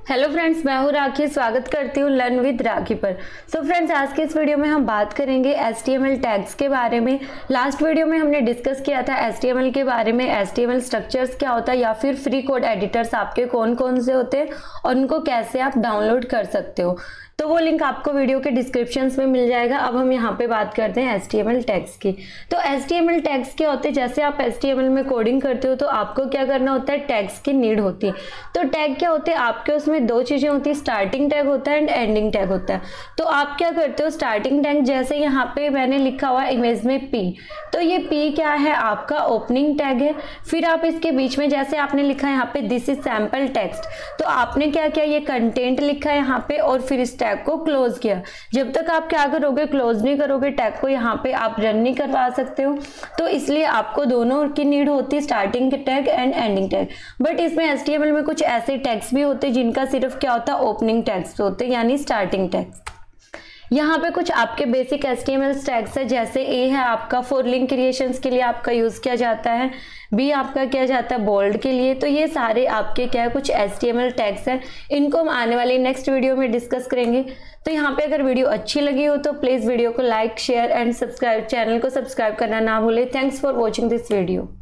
Hello friends, मैं हूँ राखी। स्वागत करती हूँ लर्न विद राखी पर। सो फ्रेंड्स, आज के इस वीडियो में हम बात करेंगे HTML टैग्स के बारे में। लास्ट वीडियो में हमने डिस्कस किया था HTML के बारे में, HTML स्ट्रक्चर्स क्या होता है या फिर फ्री कोड एडिटर्स आपके कौन कौन से होते हैं और उनको कैसे आप डाउनलोड कर सकते हो। तो वो लिंक आपको वीडियो के डिस्क्रिप्शन में मिल जाएगा। अब हम यहाँ पे बात करते हैं HTML टैग्स की। तो HTML टैग्स क्या होते हैं? जैसे आप HTML में कोडिंग करते हो तो आपको क्या करना होता है, टैग्स की नीड होती है। तो टैग क्या होते हैं आपके, उसमें दो चीजें होती है, स्टार्टिंग टैग होता है एंड एंडिंग टैग होता है। तो आप क्या करते हो, स्टार्टिंग टैग जैसे यहाँ पे मैंने लिखा हुआ है इमेज में P, तो ये P क्या है, आपका ओपनिंग टैग है। फिर आप इसके बीच में जैसे आपने लिखा है यहाँ पे दिस इज सैम्पल टेक्स्ट, तो आपने क्या किया, ये कंटेंट लिखा है यहाँ पे और फिर इस टैग को क्लोज किया। जब तक आप क्या करोगे, क्लोज नहीं करोगे टैग को, यहाँ पे आप रन नहीं करवा सकते हो। तो इसलिए आपको दोनों की नीड होती है, starting tag and ending tag. But इसमें HTML में कुछ ऐसे टैग्स भी होते हैं जिनका सिर्फ क्या होता है, ओपनिंग टैग्स होते हैं, यानी स्टार्टिंग टैग्स। यहाँ पे कुछ आपके बेसिक HTML टैग्स है, जैसे A है आपका फॉर लिंक क्रिएशंस के लिए आपका यूज किया जाता है, B आपका किया जाता है बोल्ड के लिए। तो ये सारे आपके क्या है, कुछ HTML टैग्स है। इनको हम आने वाली नेक्स्ट वीडियो में डिस्कस करेंगे। तो यहाँ पे अगर वीडियो अच्छी लगी हो तो प्लीज वीडियो को like, share and subscribe, channel को सब्सक्राइब करना ना भूले। Thanks for watching this video.